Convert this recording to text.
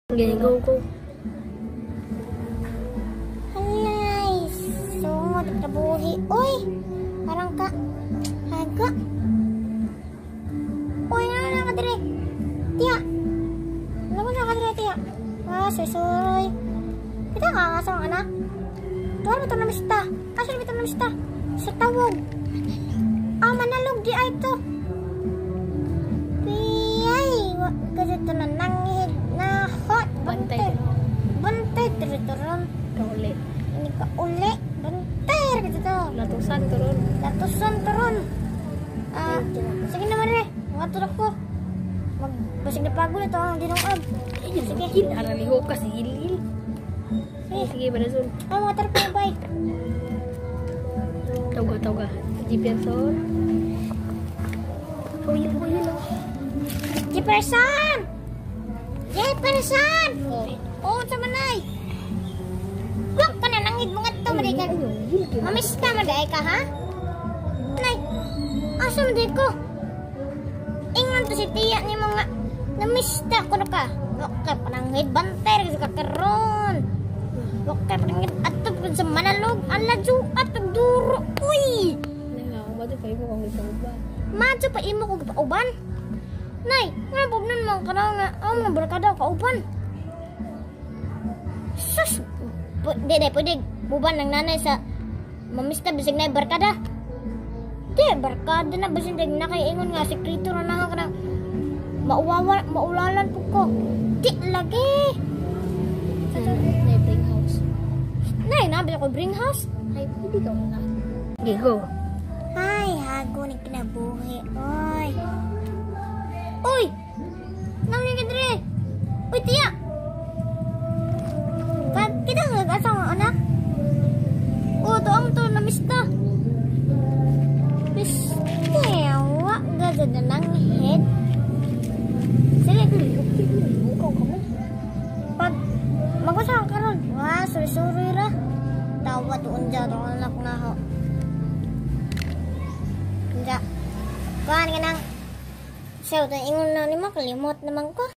Okay, go, go. Halay, sungod kabuhi. Uy, parang ka. Haga. Uy, ano ka dire? Tiya. Ano ba ka dire, tiya? Ah, susuroy. Kita nga nga sa mga anak. Tuwal mo ito na mista. Kaso na ito na mista. Sa tawag. Ah, manalog di ay ito. Piyay. Kasi ito na nanghid na hot. Bantay. Bantay. Tirituron. Kauli. Ini ka uli. Bantay. Gitu to. Latusan turun. Latusan turun. Ah, sige naman rin. Mga tulak ko. Magbasig na pagod ito ang dinungab. Sige. Araliho ka, sige. Sige, Barazul. Ah, mga tarap na bike. Tawga. Jefferson. Huyil. Jefferson! Jefferson! Oh. Oo, sa manay. Wak ka na, nangid mo nga ito, Marikan. Mamista, maday ka, ha? Nay, asa maday ko? Ingon to si tiya ni mga namista ko na ka. Wak ka, panangid, bantay, kasi kakaroon. Wak ka, panangid, atop ko sa manalog. Aladyo, atop duro. Uy! Madu pa imo kung ipauban. Madyo pa imo kong pauban. Nay, nga pugnan mo ka na nga. Mga barkada kauban. Sus! Pwede. Buban ng nanay sa mamista bisig na barkada. Di, barkada na bisig na nakaingon nga. Sekreto na ka na. Maulalan po ko. Di, lagi. Nay, bring house. Nay, nabi ako bring house. Ay, pwede ka muna. Okay, go. Ay, hago ni kinabuhi. Oy. Uy! Namin ka dire. Uy, tiya! Kita nga nag-asa nga anak? Oo, doon to namista. Pistewa. Gada na lang head. Sige, Bukaw ka mo. pag mag-usa ka ron. Wah, suri-suri ra. Tawa doon dyan. Doon anak na ho. Hindi. Kuhaan ka nang. So, ingon na ni mo, kalimot naman ko.